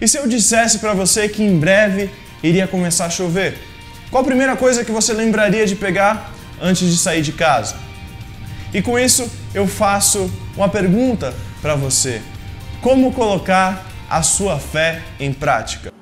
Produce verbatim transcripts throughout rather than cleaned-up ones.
E se eu dissesse para você que em breve iria começar a chover? Qual a primeira coisa que você lembraria de pegar antes de sair de casa? E com isso eu faço uma pergunta para você. Como colocar a sua fé em prática?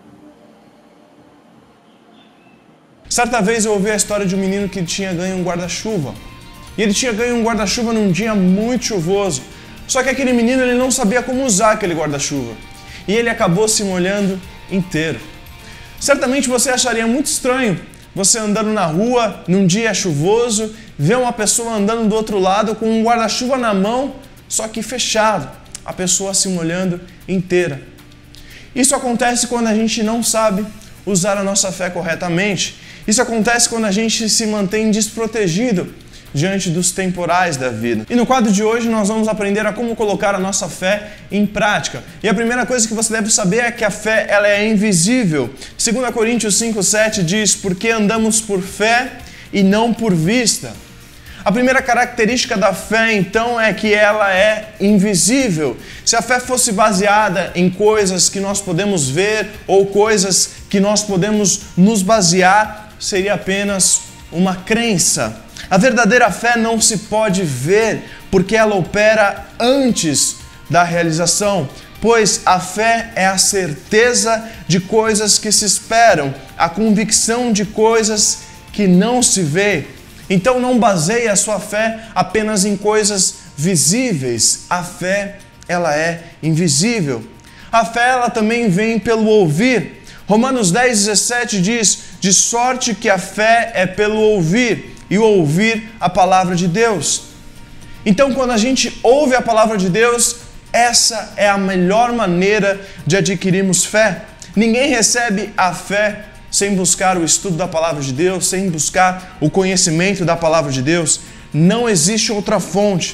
Certa vez eu ouvi a história de um menino que tinha ganho um guarda-chuva. E ele tinha ganho um guarda-chuva num dia muito chuvoso. Só que aquele menino ele não sabia como usar aquele guarda-chuva. E ele acabou se molhando inteiro. Certamente você acharia muito estranho você andando na rua num dia chuvoso, ver uma pessoa andando do outro lado com um guarda-chuva na mão, só que fechado, a pessoa se molhando inteira. Isso acontece quando a gente não sabe usar a nossa fé corretamente. Isso acontece quando a gente se mantém desprotegido diante dos temporais da vida. E no quadro de hoje nós vamos aprender a como colocar a nossa fé em prática. E a primeira coisa que você deve saber é que a fé ela é invisível. Segunda Coríntios cinco, sete diz: porque andamos por fé e não por vista. A primeira característica da fé, então, é que ela é invisível. Se a fé fosse baseada em coisas que nós podemos ver ou coisas que nós podemos nos basear, seria apenas uma crença. A verdadeira fé não se pode ver, porque ela opera antes da realização, pois a fé é a certeza de coisas que se esperam, a convicção de coisas que não se vê. Então não baseie a sua fé apenas em coisas visíveis. A fé, ela é invisível. A fé, ela também vem pelo ouvir. Romanos dez, dezessete diz: de sorte que a fé é pelo ouvir, e o ouvir a palavra de Deus. Então, quando a gente ouve a palavra de Deus, essa é a melhor maneira de adquirirmos fé. Ninguém recebe a fé sem buscar o estudo da palavra de Deus, sem buscar o conhecimento da palavra de Deus. Não existe outra fonte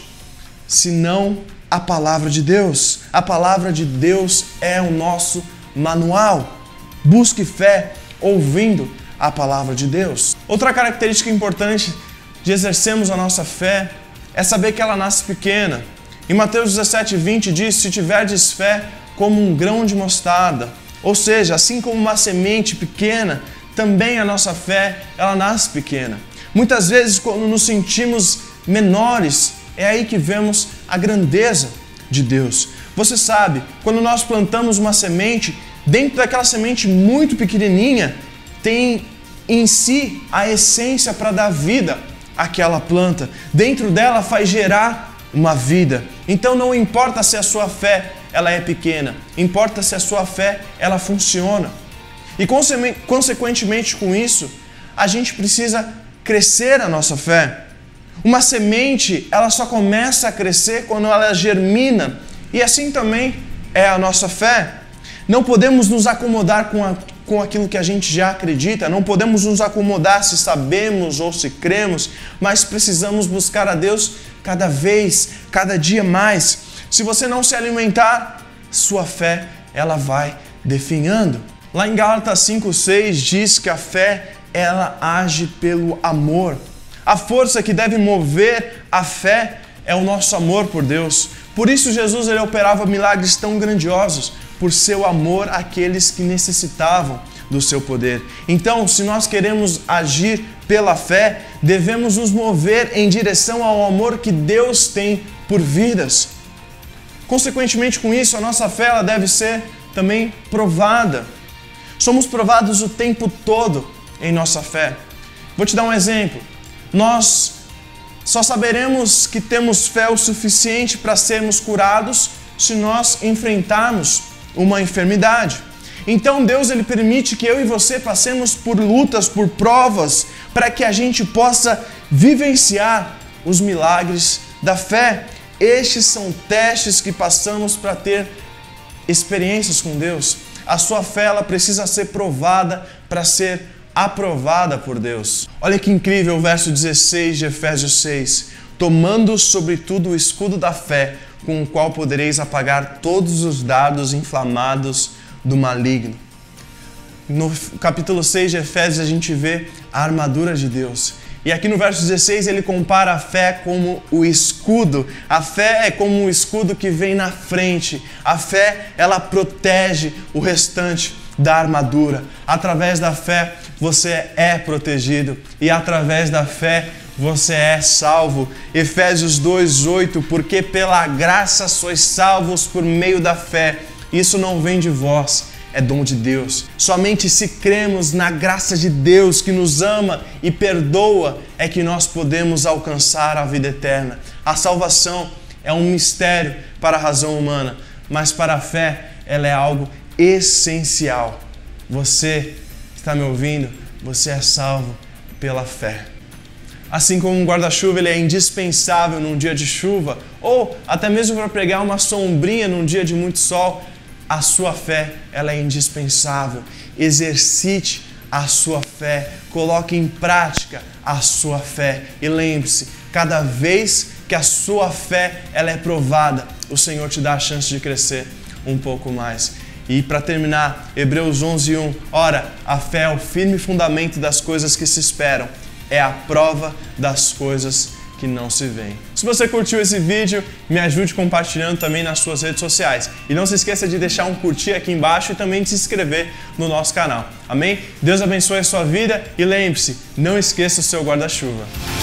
senão a palavra de Deus. A palavra de Deus é o nosso manual. Busque fé ouvindo a palavra de Deus. Outra característica importante de exercermos a nossa fé é saber que ela nasce pequena. Em Mateus dezessete, vinte diz: se tiverdes fé como um grão de mostarda. Ou seja, assim como uma semente pequena, também a nossa fé, ela nasce pequena. Muitas vezes, quando nos sentimos menores, é aí que vemos a grandeza de Deus. Você sabe, quando nós plantamos uma semente, dentro daquela semente muito pequenininha, tem em si a essência para dar vida àquela planta. Dentro dela faz gerar uma vida. Então não importa se a sua fé ela é pequena, importa se a sua fé ela funciona. E consequentemente com isso, a gente precisa crescer a nossa fé. Uma semente, ela só começa a crescer quando ela germina, e assim também é a nossa fé. Não podemos nos acomodar com, a, com aquilo que a gente já acredita, não podemos nos acomodar se sabemos ou se cremos, mas precisamos buscar a Deus cada vez, cada dia mais. Se você não se alimentar, sua fé ela vai definhando. Lá em Gálatas cinco, seis diz que a fé ela age pelo amor. A força que deve mover a fé é o nosso amor por Deus. Por isso Jesus ele operava milagres tão grandiosos, por seu amor àqueles que necessitavam do seu poder. Então, se nós queremos agir pela fé, devemos nos mover em direção ao amor que Deus tem por vidas. Consequentemente com isso, a nossa fé ela deve ser também provada. Somos provados o tempo todo em nossa fé. Vou te dar um exemplo. Nós só saberemos que temos fé o suficiente para sermos curados se nós enfrentarmos uma enfermidade. Então Deus ele permite que eu e você passemos por lutas, por provas, para que a gente possa vivenciar os milagres da fé. Estes são testes que passamos para ter experiências com Deus. A sua fé ela precisa ser provada para ser aprovada por Deus. Olha que incrível o verso dezesseis de Efésios seis. Tomando sobretudo o escudo da fé, com o qual podereis apagar todos os dardos inflamados do maligno. No capítulo seis de Efésios a gente vê a armadura de Deus. E aqui no verso dezesseis ele compara a fé como o escudo. A fé é como um escudo que vem na frente. A fé, ela protege o restante da armadura. Através da fé você é protegido e através da fé você é salvo. Efésios dois, oito, porque pela graça sois salvos por meio da fé. Isso não vem de vós, é dom de Deus. Somente se cremos na graça de Deus que nos ama e perdoa é que nós podemos alcançar a vida eterna. A salvação é um mistério para a razão humana, mas para a fé ela é algo essencial. Você está me ouvindo? Você é salvo pela fé. Assim como um guarda-chuva ele é indispensável num dia de chuva, ou até mesmo para pregar uma sombrinha num dia de muito sol, a sua fé ela é indispensável. Exercite a sua fé, coloque em prática a sua fé. E lembre-se, cada vez que a sua fé ela é provada, o Senhor te dá a chance de crescer um pouco mais. E para terminar, Hebreus onze, um, ora, a fé é o firme fundamento das coisas que se esperam, é a prova das coisas que não se veem. Se você curtiu esse vídeo, me ajude compartilhando também nas suas redes sociais. E não se esqueça de deixar um curtir aqui embaixo e também de se inscrever no nosso canal. Amém? Deus abençoe a sua vida e lembre-se, não esqueça o seu guarda-chuva.